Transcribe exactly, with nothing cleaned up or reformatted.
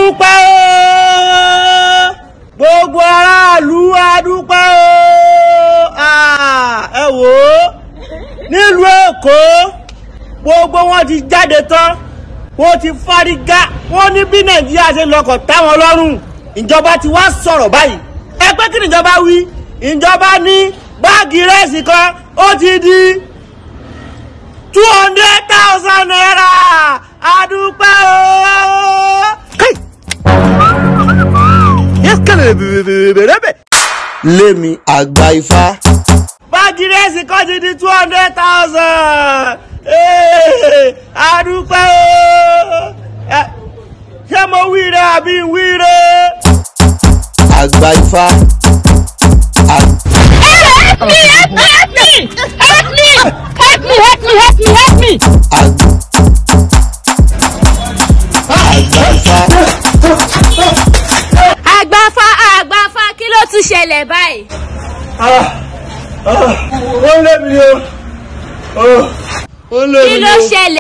adúpẹ́ o gbogbo aráàlú adúpẹ́ o ẹ wò ó nílùú Èkó gbogbo wọn ti jáde tán wọ́n ti fárígá wọ́n ní bí Nàìjíríà ṣe lọ́kọ̀ táwọn lọ́rùn ìjọba ti wá sọ̀rọ̀ báyìí ẹ pé kí níjọba wí ìjọba ní báàgì rẹ́sì kan ó ti di two hundred thousand naira adúpẹ́ o. Lémi àgbà Ifá. Báàgì rẹ́sì kan ti di two hundred thousand. Adúpẹ́ o. Ṣé mo wíire àbí wíire? Àgbà Ifá. Help me! Help me! Help me! Help me! Help me! Help me! Help me! Help me! Àgbà Ifá. Àgbàfà àgbàfà kí ló tún ṣẹlẹ̀ báyìí? Ó lé mi o. Ó lé mi o. Kí ló ṣẹlẹ̀?